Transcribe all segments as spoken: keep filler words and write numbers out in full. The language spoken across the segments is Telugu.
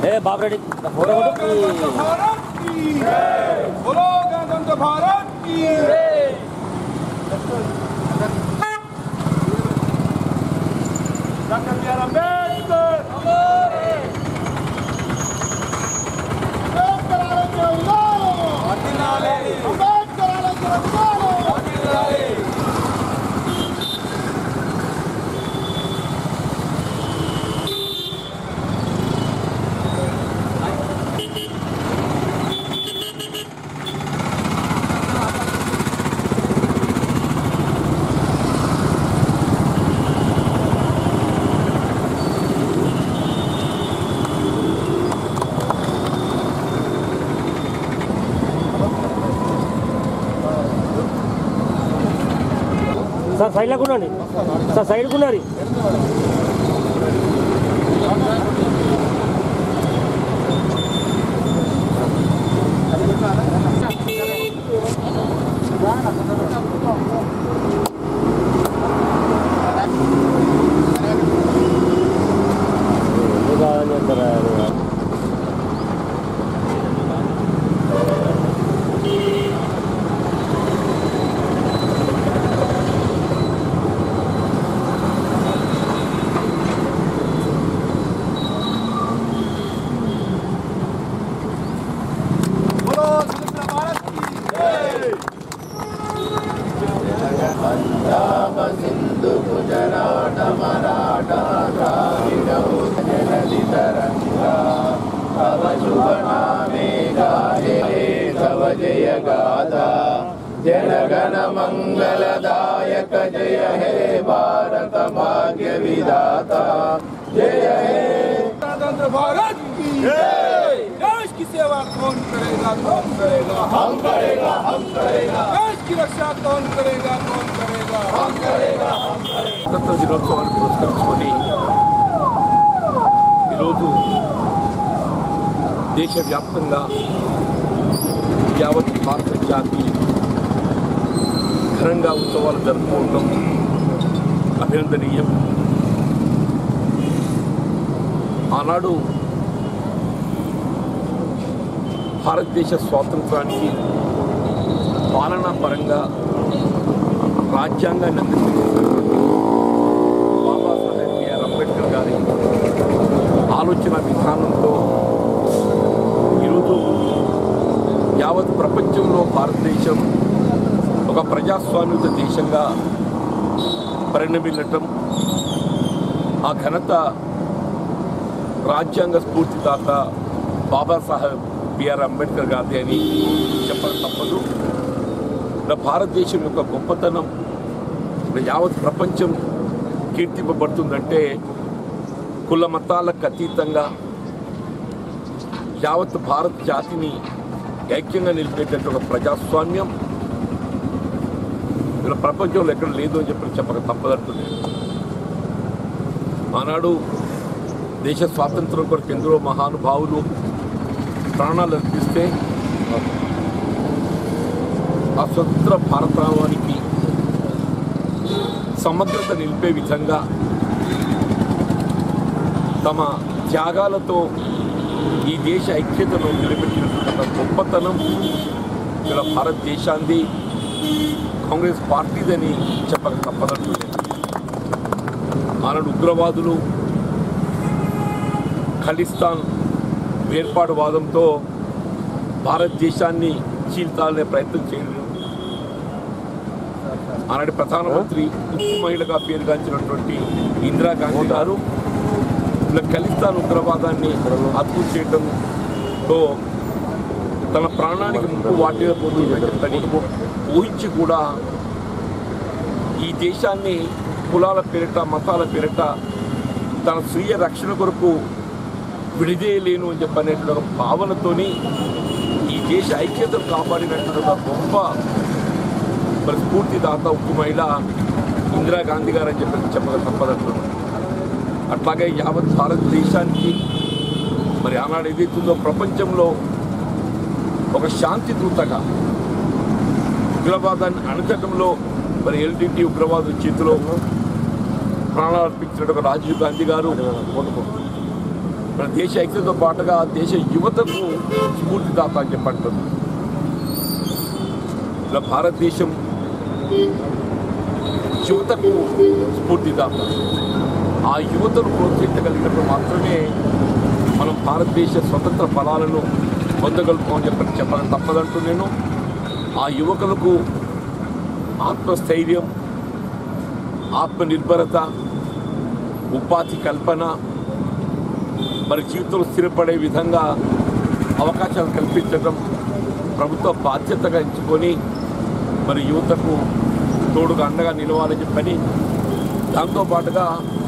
ए बाप रेडी बोलो गणतंत्र भारत की doctor B R Ambedkar sir side లేకున్నాండి సార్ సైడ్ కున్నారు पंजाब सिंधु गुजरात मराठा द्राविड़ जलधि तरंगा तव शुभ नामे गाये तव जय गाथा जनगण मंगलदायक जय हे भारत भाग्य विधाता जय हे गणतंत्र भारत की देश की सेवा कौन करेगा कौन करेगा हम करेगा हम करेगा देश की रक्षा कौन करेगा कौन करेगा हम करेगा हम करेगा స్వాతంత్ర దినోత్సవాన్ని పురస్కరించుకొని ఈరోజు దేశవ్యాప్తంగా యావత్ భారత జాతి ఘనంగా ఉత్సవాలు జరుపుకోవడం అభినందనీయం. ఆనాడు భారతదేశ స్వాతంత్రానికి పాలనా పరంగా రాజ్యాంగాన్ని అందిస్తున్నటువంటి బాబాసాహెబ్ బిఆర్ అంబేద్కర్ గారి ఆలోచన విధానంతో ఈరోజు యావత్ ప్రపంచంలో భారతదేశం ఒక ప్రజాస్వామ్యుత దేశంగా పరిణమిల్లటం, ఆ ఘనత రాజ్యాంగ స్ఫూర్తిదాత బాబాసాహెబ్ బిఆర్ అంబేద్కర్ గారిది అని చెప్పడం తప్పదు. భారతదేశం యొక్క గొప్పతనం యావత్ ప్రపంచం కీర్తింపబడుతుందంటే కుల మతాలకు అతీతంగా యావత్ భారత జాతిని ఐక్యంగా నిలిపేటట్టు ఒక ప్రజాస్వామ్యం ఇలా ప్రపంచంలో ఎక్కడ లేదు అని చెప్పి చెప్పక తప్పదంటుంది. ఆనాడు దేశ స్వాతంత్రం కొరకు ఎందరో మహానుభావులు ప్రాణాలు అర్పిస్తే ఆ స్వతంత్ర భారతానికి సమగ్రత నిలిపే విధంగా తమ త్యాగాలతో ఈ దేశ ఐక్యతను నిలబెట్టినటువంటి గొప్పతనం ఇలా భారతదేశాన్ని కాంగ్రెస్ పార్టీదని చెప్పక తప్పదంటుంది. ఆనాడు ఉగ్రవాదులు ఖలిస్తాన్ వేర్పాటువాదంతో భారతదేశాన్ని చీల్చాలనే ప్రయత్నం చేయడం, ఆనాటి ప్రధానమంత్రి ఉక్కు మహిళగా పేరుగాంచినటువంటి ఇందిరాగాంధీ గారు ఇలా ఖలిస్తాన్ ఉగ్రవాదాన్ని అదుపు చేయడంతో తన ప్రాణానికి ముప్పు వాటిపోతుందని ఊహించి కూడా ఈ దేశాన్ని కులాల పేరిట మతాల పేరిట తన స్వీయ రక్షణ కొరకు విడిదేయలేను అని చెప్పనేటువంటి ఒక భావనతోని ఈ దేశ ఐక్యతను కాపాడినటువంటి ఒక గొప్ప మరి స్ఫూర్తిదాత ఉక్కు మహిళ ఇందిరాగాంధీ గారు అని చెప్పి చెప్పక తప్పదంటున్నారు. అట్లాగే యావత్ భారతదేశానికి మరి ఆనాడు ఏదైతుందో ప్రపంచంలో ఒక శాంతి దూతగా ఉగ్రవాదాన్ని అణచడంలో మరి ఎల్టీటీ ఉగ్రవాద చేతిలో ప్రాణాలు అర్పించిన రాజీవ్ గాంధీ గారు మన దేశ ఐక్యతతో పాటుగా దేశ యువతకు స్ఫూర్తిదాత అని చెప్పంటుంది. ఇలా భారతదేశం యువతకు స్ఫూర్తిదాత. ఆ యువతను ప్రోత్సహించగలిగినప్పుడు మాత్రమే మనం భారతదేశ స్వతంత్ర ఫలాలను పొందగలుగుతామని చెప్పి చెప్పడం తప్పదంటూ నేను ఆ యువకులకు ఆత్మస్థైర్యం, ఆత్మనిర్భరత, ఉపాధి కల్పన, మరి జీవితంలో స్థిరపడే విధంగా అవకాశాలు కల్పించడం ప్రభుత్వ బాధ్యతగా ఎంచుకొని మరి యువతకు తోడుగా అండగా నిలవాలని చెప్పని, దాంతోపాటుగా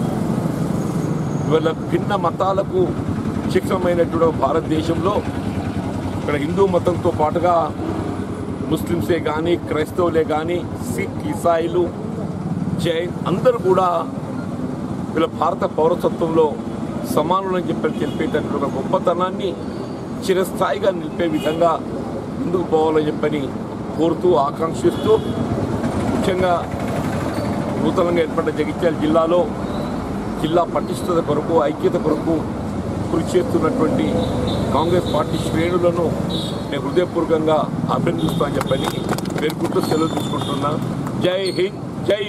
ఇవాళ భిన్న మతాలకు శిక్షమైనటువంటి భారతదేశంలో ఇక్కడ హిందూ మతంతో పాటుగా ముస్లిమ్సే కానీ, క్రైస్తవులే కానీ, సిక్, ఇసాయిలు, జైన్ అందరూ కూడా వీళ్ళ భారత పౌరసత్వంలో సమానులని చెప్పి తెలిపేటటువంటి గొప్పతనాన్ని చిరస్థాయిగా నిలిపే విధంగా ముందుకు పోవాలని చెప్పని కోరుతూ, ఆకాంక్షిస్తూ, ముఖ్యంగా నూతనంగా ఏర్పడ్డ జగిత్యాల జిల్లాలో జిల్లా పటిష్టత కొరకు, ఐక్యత కొరకు కృషి చేస్తున్నటువంటి కాంగ్రెస్ పార్టీ శ్రేణులను నేను హృదయపూర్వకంగా అభినందిస్తానని చెప్పని పేర్కొంటూ సెలవు తీసుకుంటున్నా. జై హింద్.